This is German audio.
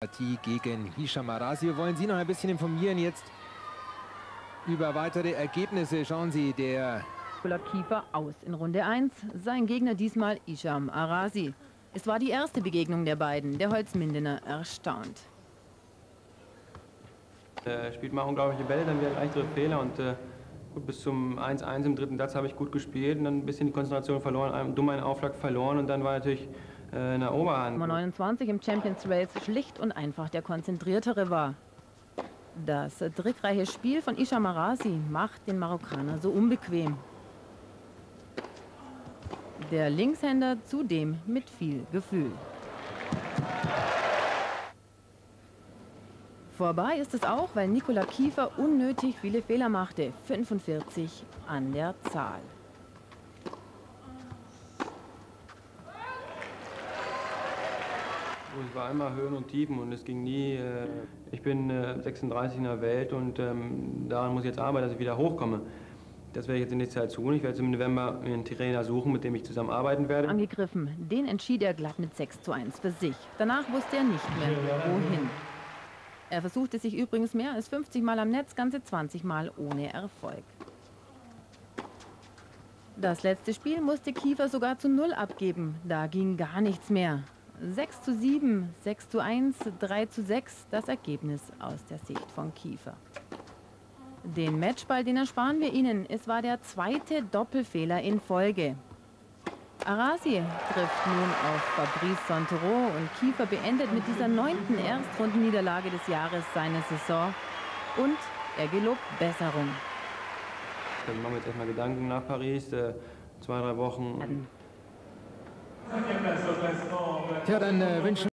Partie gegen Hisham Arasi. Wir wollen Sie noch ein bisschen informieren jetzt über weitere Ergebnisse. Schauen Sie, der Nicola Kiefer aus in Runde 1. Sein Gegner diesmal Hisham Arasi. Es war die erste Begegnung der beiden. Der Holzmindener erstaunt. Er spielt mal unglaubliche Bälle, dann wieder leichtere Fehler und gut, bis zum 1:1 im dritten Satz habe ich gut gespielt und dann ein bisschen die Konzentration verloren, dumm einen Aufschlag verloren und dann war natürlich eine Oberhand. Nummer 29 im Champions Race schlicht und einfach der konzentriertere war. Das trickreiche Spiel von Hisham Arasi macht den Marokkaner so unbequem. Der Linkshänder zudem mit viel Gefühl. Vorbei ist es auch, weil Nicola Kiefer unnötig viele Fehler machte. 45 an der Zahl. Es war immer Höhen und Tiefen und es ging nie. Ich bin 36 in der Welt und daran muss ich jetzt arbeiten, dass ich wieder hochkomme. Das werde ich jetzt in nächster Zeit tun. Ich werde im November einen Trainer suchen, mit dem ich zusammenarbeiten werde. Angegriffen, den entschied er glatt mit 6:1 für sich. Danach wusste er nicht mehr, wohin. Er versuchte sich übrigens mehr als 50 Mal am Netz, ganze 20 Mal ohne Erfolg. Das letzte Spiel musste Kiefer sogar zu 0 abgeben. Da ging gar nichts mehr. 6:7, 6:1, 3:6, das Ergebnis aus der Sicht von Kiefer. Den Matchball, den ersparen wir Ihnen. Es war der zweite Doppelfehler in Folge. Arasi trifft nun auf Fabrice Santoro und Kiefer beendet mit dieser 9. Erstrundenniederlage des Jahres seine Saison und er gelobt Besserung. Dann machen wir jetzt erstmal Gedanken nach Paris, 2, 3 Wochen. Tja, dann wünschen